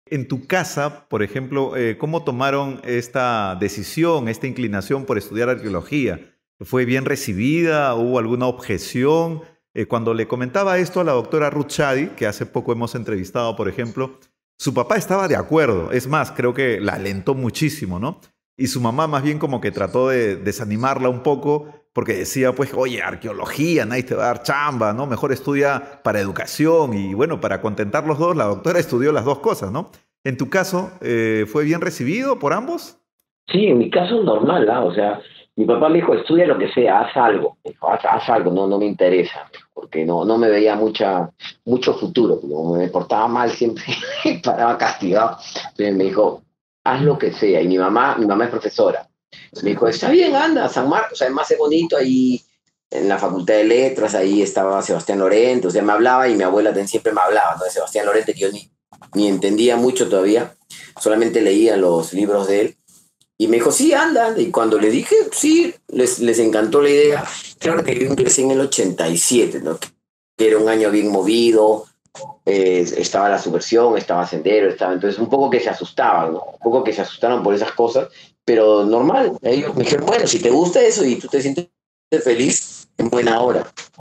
En tu casa, por ejemplo, ¿cómo tomaron esta decisión, esta inclinación por estudiar arqueología? ¿Fue bien recibida? ¿Hubo alguna objeción? Cuando le comentaba esto a la doctora Ruth Shadi, que hace poco hemos entrevistado, por ejemplo, su papá estaba de acuerdo. Es más, creo que la alentó muchísimo, ¿no? Y su mamá más bien como que trató de desanimarla un poco porque decía, pues, oye, arqueología, nadie te va a dar chamba, ¿no? Mejor estudia para educación. Y bueno, para contentar los dos, la doctora estudió las dos cosas, ¿no? En tu caso, ¿fue bien recibido por ambos? Sí, en mi caso es normal, ¿ah? O sea, mi papá me dijo, estudia lo que sea, haz algo. Me dijo, haz algo, no me interesa, porque no me veía mucho futuro, porque como me portaba mal siempre, paraba castigado. Entonces me dijo, haz lo que sea. Y mi mamá es profesora. Entonces me dijo, está bien, anda, San Marcos, además es bonito ahí en la Facultad de Letras, ahí estaba Sebastián Lorente, o sea, me hablaba y mi abuela también siempre me hablaba, ¿no? De Sebastián Lorente, que yo ni entendía mucho todavía, solamente leía los libros de él. Y me dijo, sí, anda, anda. Y cuando le dije, sí, les encantó la idea. Claro que yo ingresé en el 87, ¿no? Que era un año bien movido, estaba la subversión, estaba Sendero, estaba... Entonces un poco que se asustaban, ¿no? Un poco que se asustaron por esas cosas, pero normal. Ellos me dijeron, bueno, si te gusta eso y tú te sientes feliz, en buena hora.